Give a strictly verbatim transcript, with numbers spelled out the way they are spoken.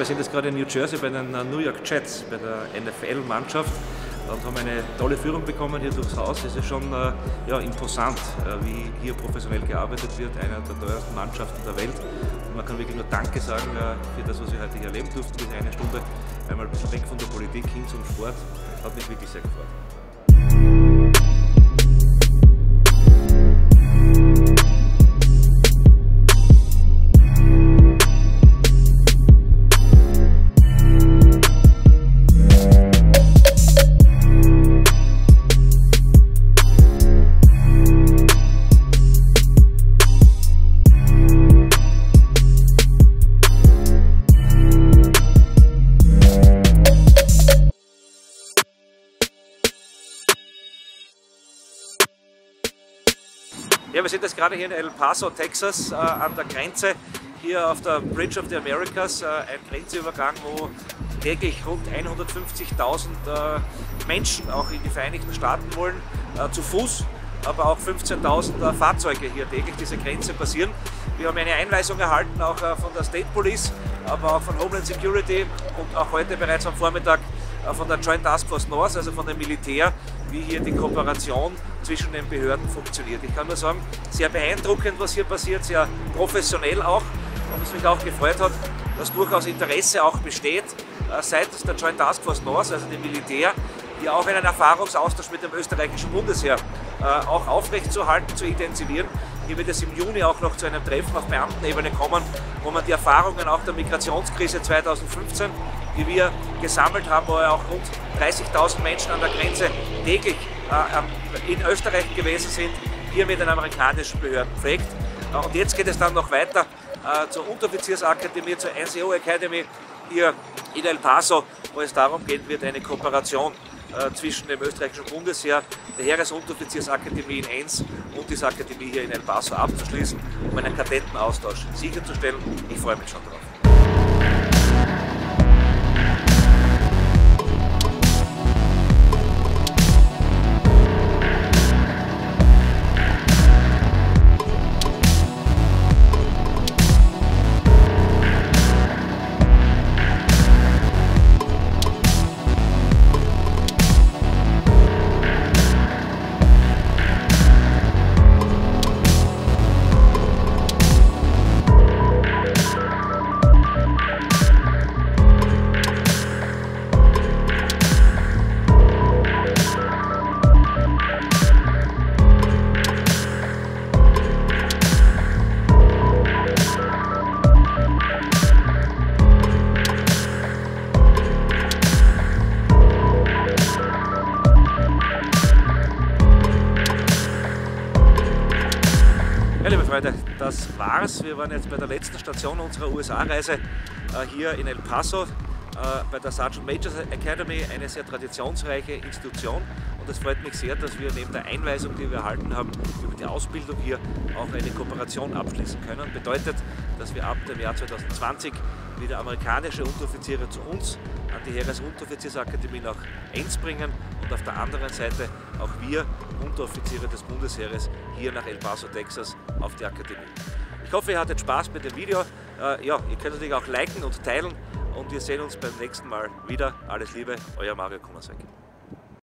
Ja, wir sind jetzt gerade in New Jersey bei den New York Jets, bei der N F L-Mannschaft und haben eine tolle Führung bekommen hier durchs Haus. Es ist schon äh, ja, imposant, äh, wie hier professionell gearbeitet wird, einer der teuersten Mannschaften der Welt. Und man kann wirklich nur Danke sagen äh, für das, was wir heute hier erleben durften, diese eine Stunde. Einmal ein bisschen weg von der Politik hin zum Sport. Hat mich wirklich sehr gefreut. Ja, wir sind jetzt gerade hier in El Paso, Texas, äh, an der Grenze, hier auf der Bridge of the Americas, äh, ein Grenzübergang, wo täglich rund hundertfünfzigtausend äh, Menschen auch in die Vereinigten Staaten wollen, äh, zu Fuß, aber auch fünfzehntausend äh, Fahrzeuge hier täglich diese Grenze passieren. Wir haben eine Einweisung erhalten, auch äh, von der State Police, aber auch von Homeland Security und auch heute bereits am Vormittag äh, von der Joint Task Force North, also von dem Militär, wie hier die Kooperation zwischen den Behörden funktioniert. Ich kann nur sagen, sehr beeindruckend, was hier passiert, sehr professionell auch, und es mich auch gefreut hat, dass durchaus Interesse auch besteht äh, seitens der Joint Task Force North, also dem Militär, hier auch einen Erfahrungsaustausch mit dem österreichischen Bundesheer äh, auch aufrechtzuerhalten, zu intensivieren. Hier wird es im Juni auch noch zu einem Treffen auf Beamtenebene kommen, wo man die Erfahrungen auch der Migrationskrise zweitausendfünfzehn, die wir gesammelt haben, wo ja auch rund dreißigtausend Menschen an der Grenze täglich äh, in Österreich gewesen sind, hier mit den amerikanischen Behörden pflegt. Äh, und jetzt geht es dann noch weiter äh, zur Unteroffiziersakademie, zur N C O Academy hier in El Paso, wo es darum gehen wird, eine Kooperation äh, zwischen dem österreichischen Bundesheer, der Heeresunteroffiziersakademie in Enns und dieser Akademie hier in El Paso abzuschließen, um einen Kadettenaustausch sicherzustellen. Ich freue mich schon drauf. Ja, liebe Freunde, das war's. Wir waren jetzt bei der letzten Station unserer U S A-Reise äh, hier in El Paso, äh, bei der Sergeant Majors Academy, eine sehr traditionsreiche Institution. Und es freut mich sehr, dass wir neben der Einweisung, die wir erhalten haben, über die Ausbildung hier auch eine Kooperation abschließen können. Bedeutet, dass wir ab dem Jahr zweitausendzwanzig wieder amerikanische Unteroffiziere zu uns an die Heeresunteroffiziersakademie nach Enns bringen und auf der anderen Seite auch wir Unteroffiziere des Bundesheeres hier nach El Paso, Texas auf die Akademie. Ich hoffe, ihr hattet Spaß mit dem Video. Äh, ja, ihr könnt natürlich auch liken und teilen und wir sehen uns beim nächsten Mal wieder. Alles Liebe, euer Mario Kummersweg.